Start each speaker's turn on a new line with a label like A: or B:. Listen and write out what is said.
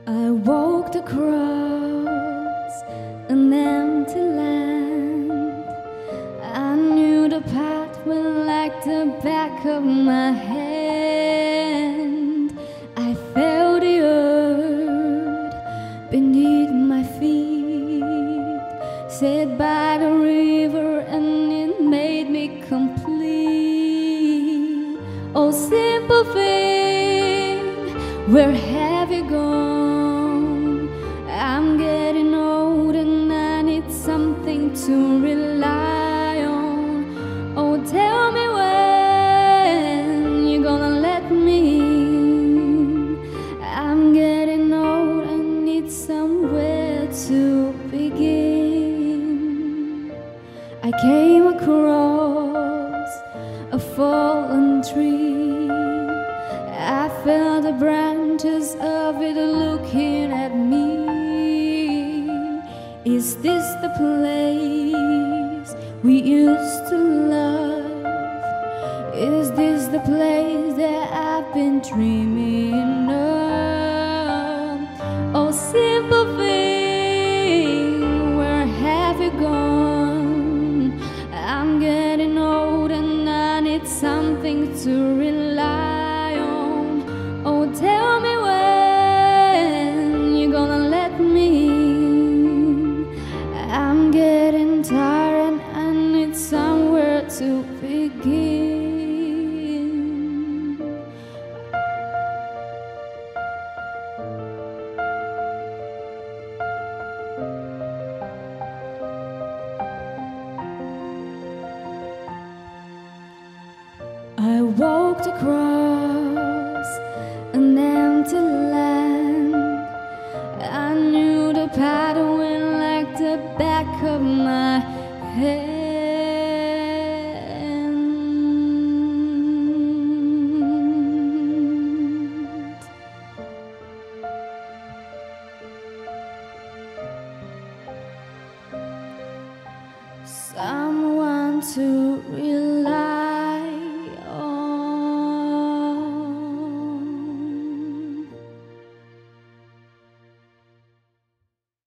A: I walked across an empty land. I knew the path went like the back of my hand. I felt the earth beneath my feet, set by the river, and it made me complete. Oh, simple thing, where have you gone? I'm getting old and I need something to rely on. Oh, tell me when you're gonna let me in. I'm getting old and need somewhere to begin. I came across a fallen tree. I felt the branches of it looking at me. Is this the place we used to love? Is this the place that I've been dreaming of? Oh, simple thing, where have you gone? I'm getting old and I need something to rely on. Oh, tell me when you're gonna let me in. I'm getting tired and I need somewhere to begin. I walked across an empty land. I knew the pattern went like the back of my hand. Someone to relate